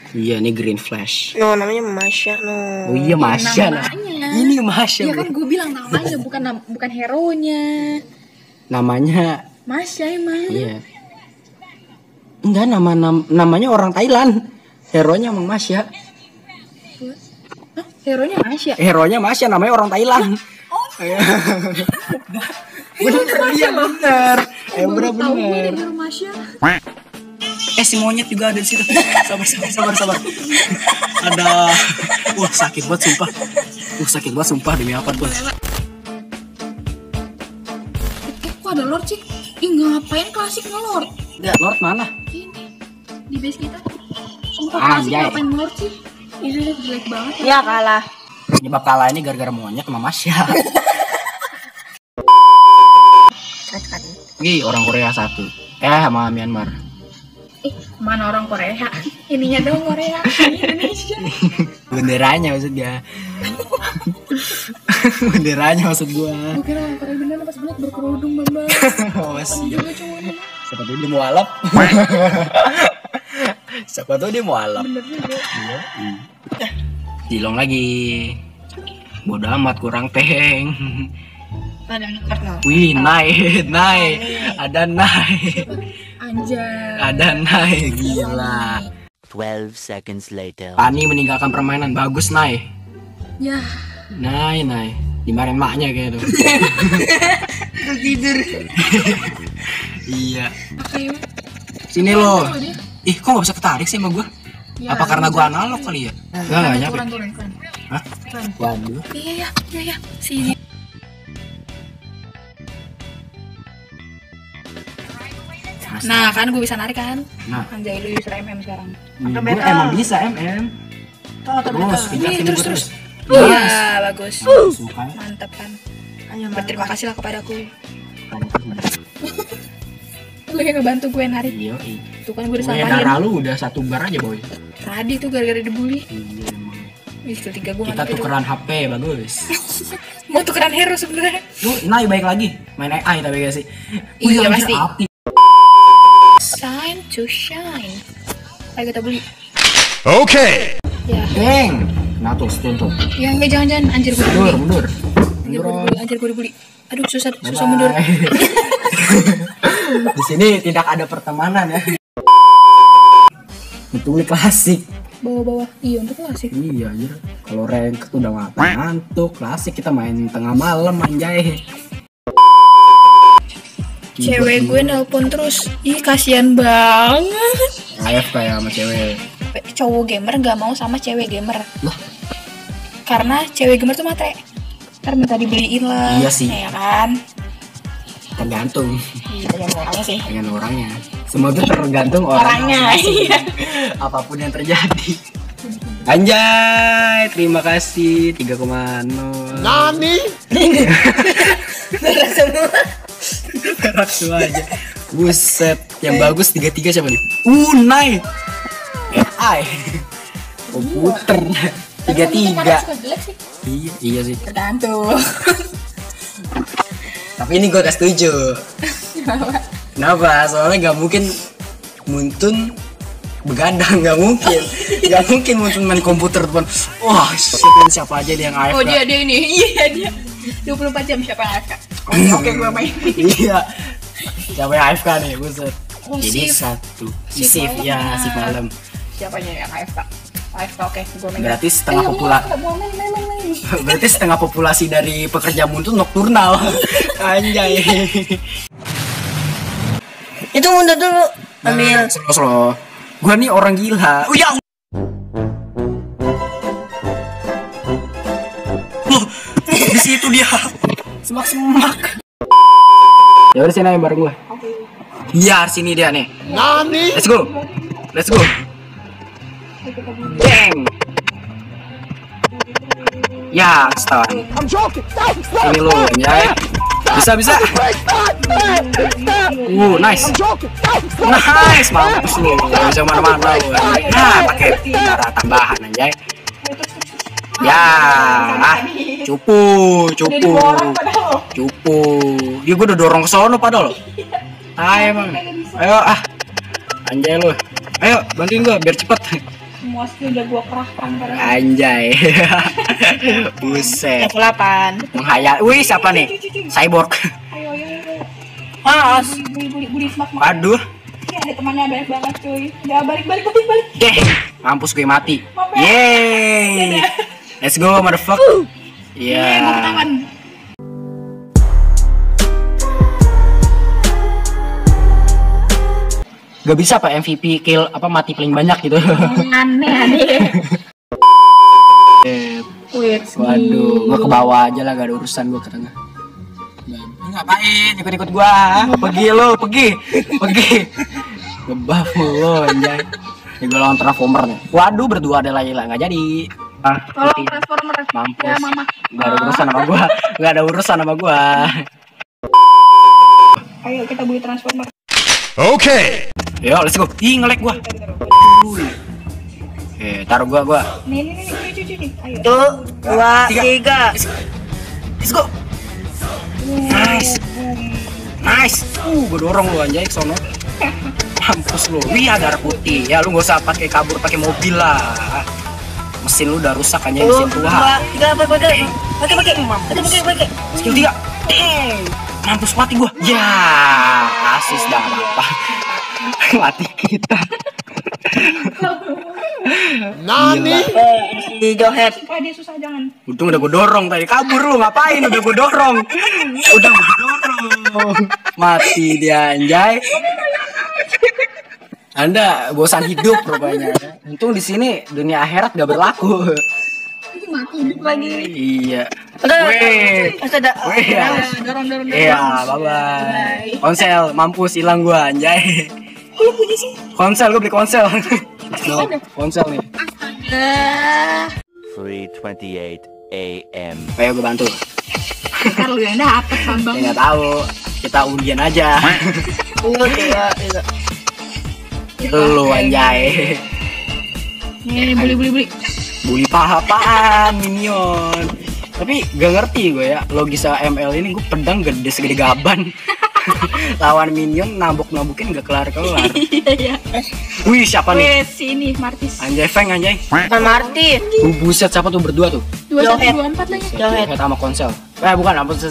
Iya, ini Green Flash. No, namanya Masya, no. Oh iya, Masya. Ini Masya. Iya kan gue bilang namanya, bukan hero-nya. Namanya Masya emang. iya. Enggak, namanya orang Thailand. Hero-nya emang Masya. Hah? Hero-nya Masya? Hero-nya Masya, namanya orang Thailand. Bener, iya bener. Bener. Hero Masya. Si monyet juga ada di situ. Sabar. Ada. Wah, sakit banget sumpah. Demi apa tuh? Kok ada Lord sih? Ih, ngapain klasik nge-Lord? Lord mana? Ini di base kita. Sumpah klasik Anjay. ngapain nge-Lord sih? Ini jelek banget. Ya kalah. Penyebab kalah ini gara-gara monyet sama Masya. Wih, orang Korea 1. Sama Myanmar. Mana orang Korea? Ininya dong Korea, ini Indonesia. Benderanya maksudnya. Benderanya maksud gua. Gue kira orang Korea bener pas banget berkerudung bambang. Oh, siap. Juga cowoknya. Siapa tuh dia mau alap? Siapa tuh dia mau alap? Bener juga. Dilong lagi. Bodoh amat, kurang peng. Ada kartu. Wih, naik. Ada naik. Anjay. Ada naik, gila. 12 seconds later. Pani meninggalkan permainan, bagus naik. Ya. Naik. Dimarahin maknya kayak tuh. Tidur. Iya. Oke. Sini lo. Ih, kok gak bisa ketarik sih sama gua? Ya, Apa karena gua analog kali ya? Enggak nyampe. Turun. Hah? Waduh. Iya. Sini. Nah kan gue bisa narik kan. Nah. Anjay lu user MM sekarang. Gua emang bisa MM. Terus, Terus. Yes. Iya, bagus. Suka. Mantap kan. Berterima kasih lah kepadaku. Lu yang ngebantu gue narik. Iya. Tuh kan gue udah Gue sampahin. darah lu udah 1 bar aja, boy. Tadi tuh gara-gara dibully. Iya emang. Ih, ketiga gue Kita tukeran HP, bagus. Mau tukeran hero sebenarnya. Lu naik baik lagi. Main AI tapi gak sih? Iya, anjir, pasti. api. Time to shine. Ayo kita beli. Okay. Ya. Deng. Nah tuh, stun tuh. Ya enggak jangan anjir gue dibully. Mundur. Anjir gue dibully. Aduh susah mundur. Di sini tidak ada pertemanan ya. Itu klasik. Bawah-bawah. Iya untuk klasik. Iya anjir. Kalau rank tuh udah ngantuk. Klasik kita main tengah malam anjay. Cewek gue nelpon terus. Ih kasihan banget. AFK ya sama cewek. Cowok gamer gak mau sama cewek gamer. Loh? Karena cewek gamer tuh matre. Ntar minta dibeliin lah. Iya sih. Ya kan. Tergantung Iya tergantung orangnya sih. dengan orangnya. Semua itu tergantung Orangnya. Iya. Apapun yang terjadi. Anjay, terima kasih 3,0. Nani? Perak semua aja. Buset, yang bagus 33 siapa nih? Naik. AI. Komputer 33. Iya sih. Tergantung. Tapi ini gue gak setuju. Kenapa? Soalnya gak mungkin Muntun begadang, gak mungkin. Gak mungkin Muntun main komputer depan. Wah, shit, siapa aja dia yang AFK. Oh dia ini. Iya dia. 24 jam siapa yang AFK? Oke gue main. Iya. Siapa yang AFK nih, buset. Oh, Jadi shift. satu. Shift Shift malam. ya, shift malam. Siapanya yang AFK? AFK oke, gue main. Berarti setengah populasi. Main. Berarti setengah populasi dari pekerja Muntun nokturnal. Anjay. Itu mundur dulu. Ambil. Slow. Gua nih orang gila. Ya. Loh, di situ dia. Semak. Ya udah sini bareng gua. Iya, sini dia nih. Nani? Let's go. Bang. Ya, stun. Ini lo, ya. Bisa. Nice. Nice, mampus lu. Gak bisa mana-mana lu. Nah, pakai darah tambahan anjay. Ya, cupu. Dia gua udah dorong ke sono padahal. Emang. Ayo Anjay lu. Ayo bantuin gua biar cepet. Semua skill udah gua kerahkan karena Anjay. Buset. Level 8. Menghayal. Wih, siapa nih? Cyborg. ayo. Mas. Buli smart. Waduh. Ini ada temannya banyak banget cuy. Ya balik. Deh, mampus gue mati. Maaf ya. Yeay. Let's go, motherfucker. Iya. Tepuk tangan. Gak bisa Pak MVP kill apa mati paling banyak gitu. Aneh. Wait. Waduh, gua ke bawah aja lah, gak ada urusan gua ke tengah. Ngapain ikut-ikut gua? Pergi lo, pergi. Ngebuff lo anjay. Ini gua lawan Transformer nih. Waduh, berdua ada Layla, nggak jadi. Tolong transformer. Mampus. Ya mama. Gak ada urusan sama gua. Gak ada urusan sama gua. Ayo kita beli transformer. Okay. Yo, let's go. Ih, nge-lag gua. Taruh gua. Nih, cuy. Ayo. 1, 2, 3. Let's go. Nice. Gua dorong lu anjay ke sono. Mampus lu. Wih, ada darah putih. Ya lu gak usah pakai kabur pakai mobil lah. Mesin lu udah rusak anjay, mesin 1, 2, tua. 3. Pakai. Skill 3. Mampus mati gua. Ya, asis dah apa. Mati kita. Nani? Si Johet. Supaya dia susah jangan. Untung udah gue dorong tadi. Kabur lu ngapain? Udah gue dorong. Mati dia anjay. Anda bosan hidup rupanya. Untung di sini dunia akhirat gak berlaku. Mati hidup lagi. Iya. Weh. Ada. Weh ya. Dorong. Iya, bye-bye. Konsel mampus hilang gua anjay. Kok lu punya sih? Konsel gue beli konsel. No, konsel nih. 3:28 a.m. Ayo gue bantu. Ntar lu yang dapet Bambang. Ya nggak tahu. Kita ujian aja. 3. Lu anjay. Nih, beli. Bully paha-pahaan minion. Tapi gak ngerti gue ya, logisa ML ini gue pedang gede segede gaban. Lawan minion nabok-nabokin gak kelar-kelar. Iya. Wih, siapa nih? Wih, sini Martis. Anjay Feng anjay. Martin. Buset, siapa tuh berdua tuh? 2124 lagi. Johet. Head sama konsel. Bukan, apa sih?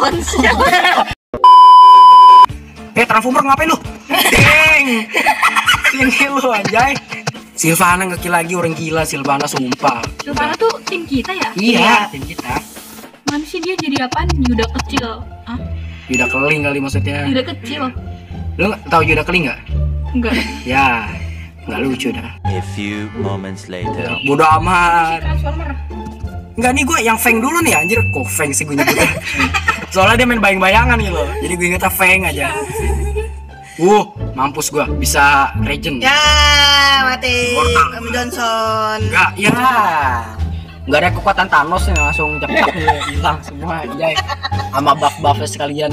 Transformer ngapain lu? Deng. Sini lu anjay. Silvana ngekill lagi, orang gila Silvana sumpah. Silvana tuh tim kita ya? Iya, tim kita. Mana sih dia jadi apaan? Yuda kecil. Hah? Yuda keling kali maksudnya. Yuda kecil. Lu tahu Yuda keling nggak? Enggak. Ya, nggak lucu dah. A few moments later. Bodoh amat. Transformer. Enggak nih gue yang Feng dulu nih anjir. Kok Feng sih gue nyebutnya? Soalnya dia main bayang-bayangan gitu. Jadi gue ingetnya Feng aja. Mampus gue bisa regen. Ya, mati. Kamu Johnson. Enggak, ya. Enggak ada kekuatan Thanos nih, langsung cepat hilang semua anjay. Sama buff-buffnya sekalian.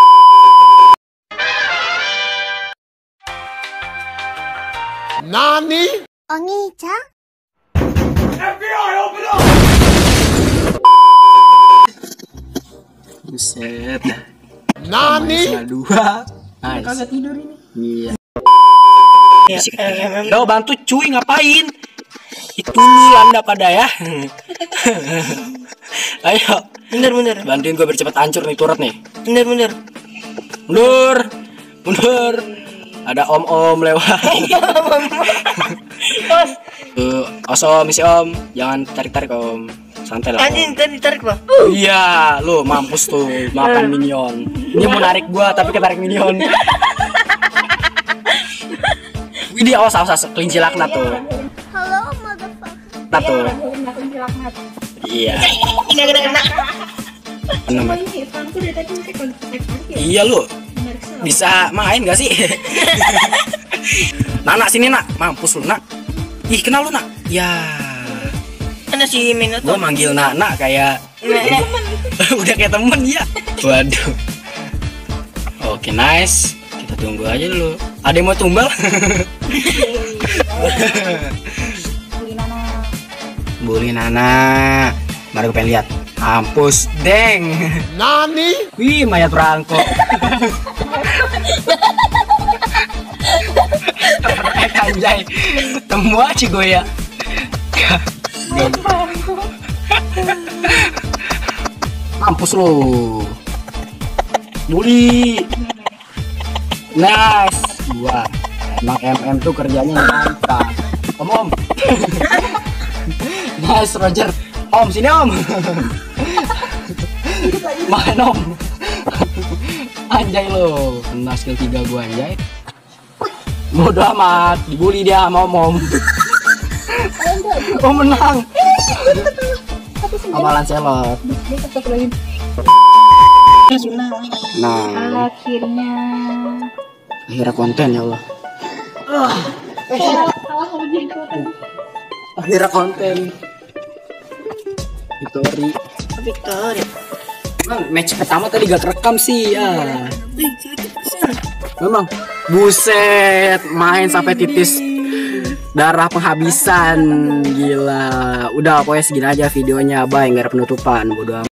Nani? Buset. Nani? Dua. Nice. Kagak tidur ini. Iya. Ya, Udah bantu cuy, ngapain? Itu Anda pada ya. Ayo. Bener. Bantuin gue biar cepet hancur nih turret nih. Bener. Mundur. Ada om lewat. Om, misi om. Jangan tarik-tarik om. Santai lah. Anjing tadi tarik Bang. Iya, lu mampus tuh makan minion. Dia mau narik gua tapi ketarik minion. Widih, awas kelinci laknat tuh. Halo, motherfucker. Nah tuh. Laknat. Iya. Kena. Sumpah ini, Frank tuh dari tadi masih kontak ya. Iya lu. Bisa main gak sih? Nak sini nak, mampus lu nak. Ih kenal lu nak. Ya. Mana si Minotaur? Gua manggil Nana kayak udah kayak temen ya. Waduh. Oke nice. Kita tunggu aja dulu. Ada yang mau tumbal? Bully Nana. Mari gue pengen lihat. Mampus, deng. Nani? Wih, mayat perangkok. Anjay. semua sih gue ya. Mampus lo. Bully. Nice. Gua. Emang MM tuh kerjanya nyangka. Om. Nice Roger. Om sini om. Main om. Anjay lo. Kena skill 3 gua anjay. Bodoh amat, dibully dia sama om. Oh menang. Amalan selot. Nah, akhirnya konten ya Allah. Akhirnya konten. Victory. Victoria. Match pertama tadi gak kerekam sih ya. Memang buset, main sampai titis darah penghabisan, gila. Udah pokoknya segini aja videonya, bye, nggak ada penutupan, bodo amat.